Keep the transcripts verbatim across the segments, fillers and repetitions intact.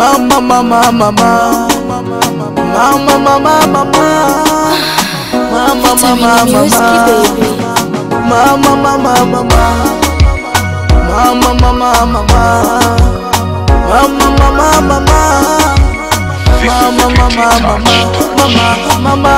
Mama, mama, mama, mama, mama, mama, mama, mama, mama, mama, mama, mama, mama, mama, mama, mama, mama, mama, mama, mama.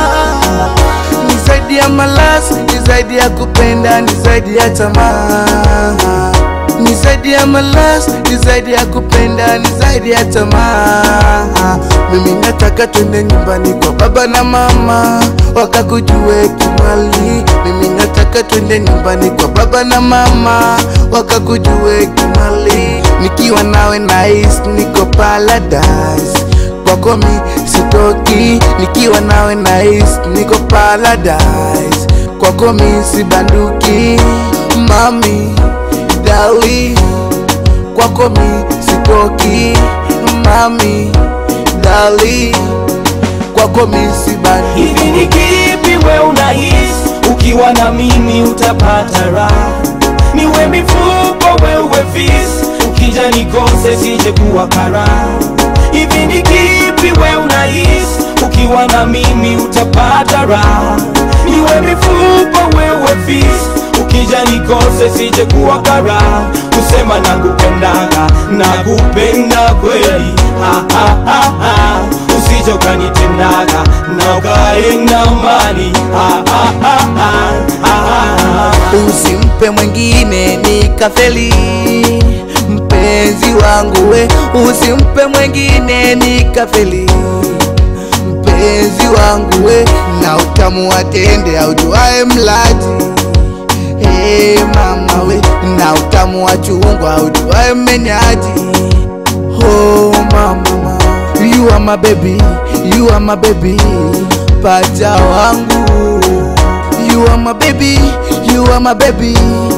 Ni zaidi ya malasi, ni zaidi ya kupenda, ni zaidi ya tamaa. Ni zaidi ya malasi, ni zaidi ya kupenda, ni zaidi ya tamaa. Mimi nataka twende nyumbani kwa baba na mama, wakakujue kimali. Mimi nataka twende nyumbani kwa baba na mama, wakakujue kimali. Nikiwa nawe nice, niko paradise. Kwako mi sitoki, nikiwa nawe nice, niko paradise. Kwako mi sibanduki, mami, dali. Kwako mi sitoki, mami, dali. Kwako mi sibanduki. Hivi ni kipi we unahisi ukiwa na mimi utapata raha? Niwe mifuko wewe fisi, ukija nikose sije kuwa kara. Hivi ni kipi we unahisi ukiwa na mimi utapata raha? Niwe mifuko wewe fisi, ukija nikose sije kuwa kara. Kusema nakupendaga, nakupenda kweli, ha ha ha ha. Usije ukanitendaga, na ukaenda mbali, ha ha ha ha ha. Usimpe mwengine nikafeli, mpenzi wangu we. Usimpe mwengine nikafeli, mpenzi wangu we. Na utamu watende aujuae mlaji, hey mama we. Na utamu wa chungwa aujuae menyaji, oh mama. You are my baby, you are my baby, pacha wangu. You are my baby, you are my baby,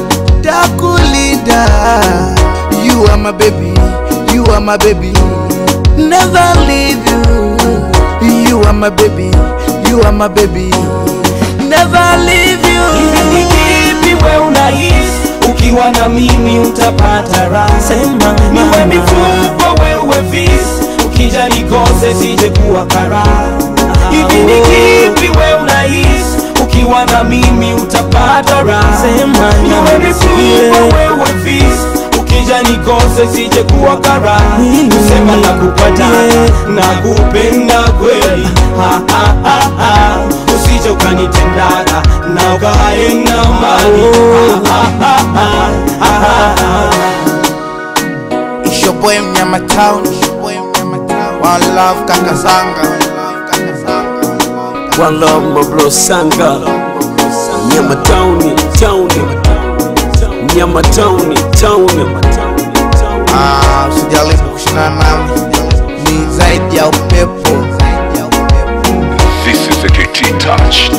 takulinda. You are my baby, you are my baby, never leave you. You are my baby, you are my baby, never leave you. Hivi ni kipi we unahisi ukiwa na mimi utapata raha? Sema niwe mifuko wewe fisi, ukija nikose sije kuwa kara. Hivi ni kipi we unahisi ukiwa na mimi utapata raha? Sema niwe mifuko wewe fisi, ukija nikose sije kuwa kara. Kusema nakupenda, nakupenda kweli, ha ha ha ha. Usije ukanitendaga, na ukaenda mbali, ha ha ha ha ha. It's your boy Mnyama Town, one love Kaka Sanga, one love my bro Sanga. Mnyama Town, Town, Mnyama Town, Town. Ah, usijaribu kushindana nami, ni zaidi ya upepo. This is a K T touch.